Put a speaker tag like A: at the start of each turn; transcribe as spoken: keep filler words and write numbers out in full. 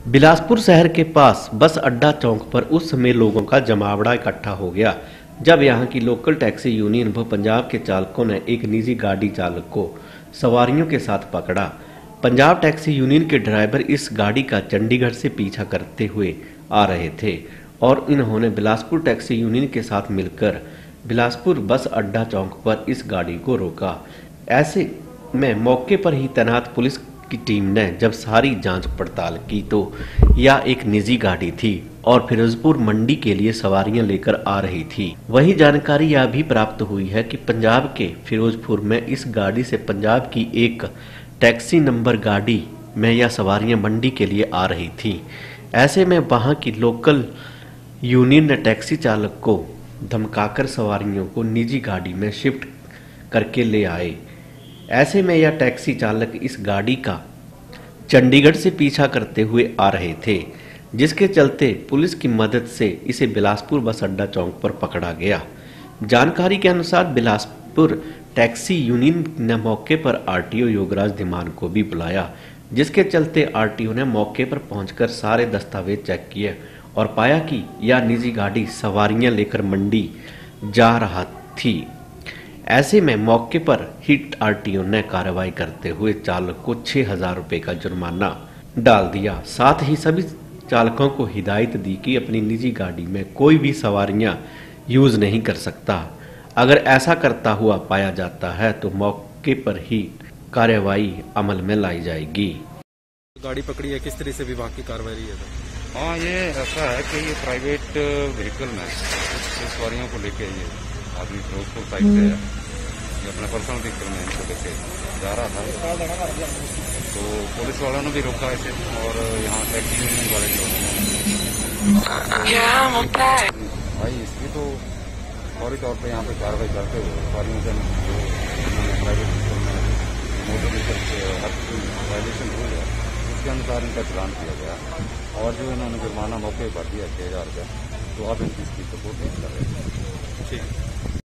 A: बिलासपुर शहर के पास बस अड्डा चौक पर उस समय लोगों का जमावड़ा इकट्ठा हो गया जब यहां की लोकल टैक्सी यूनियन व पंजाब के चालकों ने एक निजी गाड़ी चालक को सवारियों के साथ पकड़ा। पंजाब टैक्सी यूनियन के ड्राइवर इस गाड़ी का चंडीगढ़ से पीछा करते हुए आ रहे थे और इन्होंने बिलासपुर टैक्सी यूनियन के साथ मिलकर बिलासपुर बस अड्डा चौक पर इस गाड़ी को रोका। ऐसे में मौके पर ही तैनात पुलिस की टीम ने जब सारी जांच पड़ताल की तो यह एक निजी गाड़ी थी और फिरोजपुर मंडी के लिए सवारियां लेकर आ रही थी। वही जानकारी यह भी प्राप्त हुई है कि पंजाब के फिरोजपुर में इस गाड़ी से पंजाब की एक टैक्सी नंबर गाड़ी में यह सवारियां मंडी के लिए आ रही थी। ऐसे में वहां की लोकल यूनियन ने टैक्सी चालक को धमकाकर सवारियों को निजी गाड़ी में शिफ्ट करके ले आए। ऐसे में यह टैक्सी चालक इस गाड़ी का चंडीगढ़ से पीछा करते हुए आ रहे थे, जिसके चलते पुलिस की मदद से इसे बिलासपुर बस अड्डा चौक पर पकड़ा गया। जानकारी के अनुसार बिलासपुर टैक्सी यूनियन ने मौके पर आरटीओ योगराज धीमान को भी बुलाया, जिसके चलते आरटीओ ने मौके पर पहुंचकर सारे दस्तावेज चेक किए और पाया कि यह निजी गाड़ी सवारियां लेकर मंडी जा रहा थी। ऐसे में मौके पर हिट आरटीओ ने कार्रवाई करते हुए चालक को छह हजार रुपये का जुर्माना डाल दिया। साथ ही सभी चालकों को हिदायत दी कि अपनी निजी गाड़ी में कोई भी सवारियां यूज नहीं कर सकता। अगर ऐसा करता हुआ पाया जाता है तो मौके पर ही कार्रवाई अमल में लाई जाएगी।
B: गाड़ी पकड़ी है, किस तरह से विभाग की कार्रवाई रही है?
C: हाँ, ये ऐसा है कि ये प्राइवेट व्हीकल में कुछ सवारियों को लेके ये आदमी फिरोजपुर साइड से है, ये अपने पर्सनल व्हीकल में इनको लेके जा रहा था। तो पुलिस वालों ने भी रोका इसे और यहाँ टैक्सी यूनियन वाले जो भाई इसकी तो फौरी तौर पे यहाँ पे कार्रवाई करते हुए सवारियों से जो प्राइवेट व्हीकल में मोटर व्हीकल के हर वायलेशन हुई है उसके अनुसार इनका चलान किया गया और जो इन्होंने जुर्माना मौके पर दिया छः हजार रुपये। तो अब इनकी इसकी सपोर्ट नहीं कर रहे हैं।
B: ठीक।